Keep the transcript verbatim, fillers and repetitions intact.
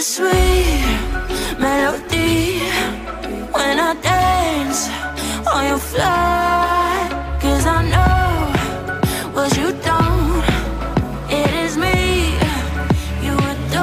sweet melody when I dance on your fly.